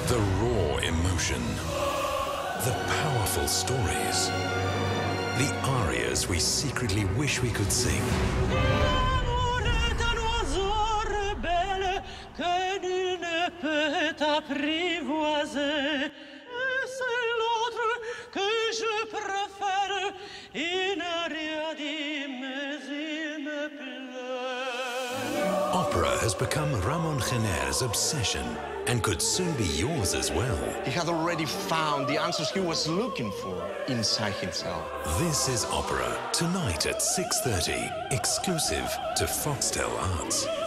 The raw emotion. The powerful stories. The arias we secretly wish we could sing. Opera has become Ramon Gener's obsession and could soon be yours as well. He had already found the answers he was looking for inside himself. This is Opera, tonight at 6:30, exclusive to Foxtel Arts.